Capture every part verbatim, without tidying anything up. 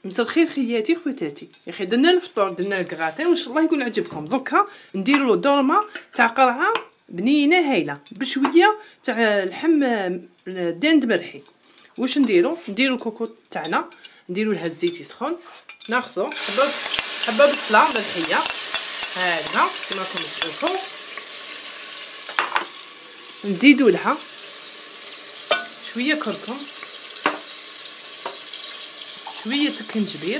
مساء الخير خياتي خواتاتي. يا اخي درنا الفطور، درنا الكراطي وان شاء الله يكون عجبكم. دوكا نديروا له دورمه تاع قرعه بنينه هايله بشويه تاع لحم دند مرحي. واش نديروا؟ نديروا الكوكو تاعنا، نديروا لها الزيت يسخن، ناخذوا حبه حبه بصله ملحيه هكذا كما راكم تشوفوا، نزيدوا لها شويه كركم، شويه سكنجبير،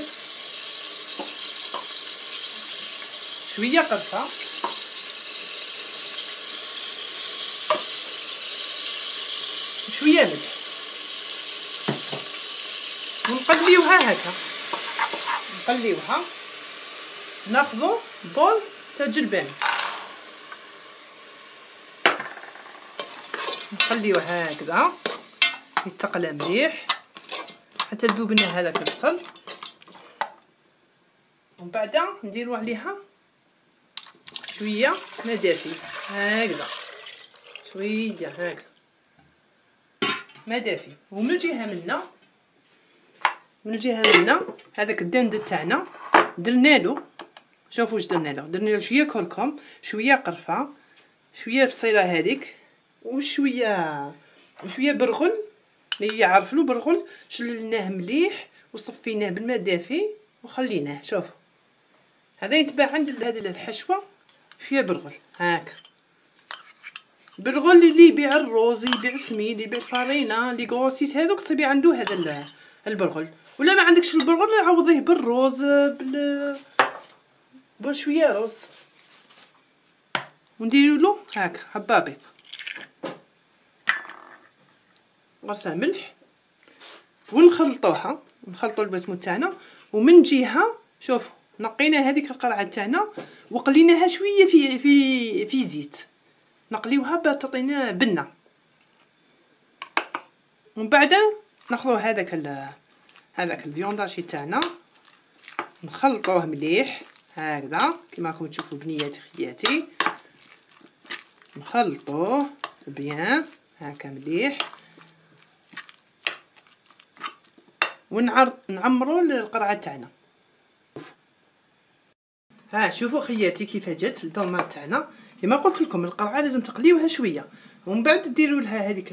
شويه قرفه، شويه ملح، ونقليوها هكا. نقليوها ناخذوا بول تاع جلبان، نخليوه هكذا يتقلى مليح حتى تذوب لنا هذاك البصل، ومن بعد نديروا عليها شويه ماء دافي هكذا، شويه هكذا ماء دافي. ومن الجهه منا من الجهه منا هذاك الدند تاعنا درنا له، شوفوا واش درنا له. درنا له شويه كركم، شويه قرفه، شويه بصيله هذيك، وشويه وشويه برغل اللي يعرف له برغل. شللناه مليح وصفيناه بالماء دافي وخليناه. شوف هذا يتباع عند هذه الحشوه شويه برغل هاك، برغل اللي يبيع الروز، يبيع السميد، يبيع الفارينه، لي غوسيت هذوك تبيع عنده هذا البرغل. ولا ما عندكش البرغل عوضيه بالروز، بال بشويه روز، ونديروا له هاك حبابيط غرسه ملح، ونخلطوها نخلطوا البسموت تاعنا. ومن جهه شوفوا نقينا هذيك القرعه تاعنا وقليناها شويه في في في زيت، نقليوها باش تعطينا بنه. ومن بعد ناخذوا هذاك هذاك الفيونداشي تاعنا نخلطوه مليح هكذا كما راكم تشوفوا بنياتي خياتي، نخلطوه بيان هكا مليح، ونعرض نعمروا القرعه تاعنا. ها شوفوا خياتي كيف جات الدومه تاعنا. كما قلت لكم القرعه لازم تقليوها شويه، ومن بعد ديروا لها هذيك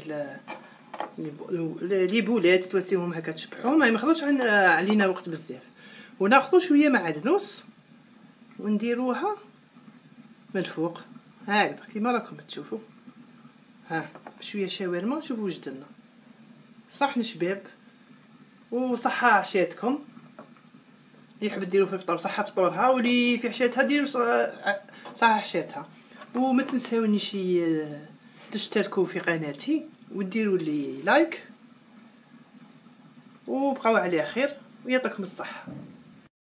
لي بولات تواسيوهم هكا تشبحوا، ما ياخذش علينا وقت بزاف. وناخذوا شويه معدنوس ونديروها من الفوق هكذا كما راكم تشوفوا. ها بشويه شاورما. شوفوا واش درنا، صحن شباب وصحه عشيتكم. اللي يحب ديروا في الفطور صحه فطورها، واللي في عشيتها ديروا صحه عشيتها. وما تنساونيش تشتركوا في قناتي وديروا لي لايك، وبقاو على خير ويعطيكم الصحه.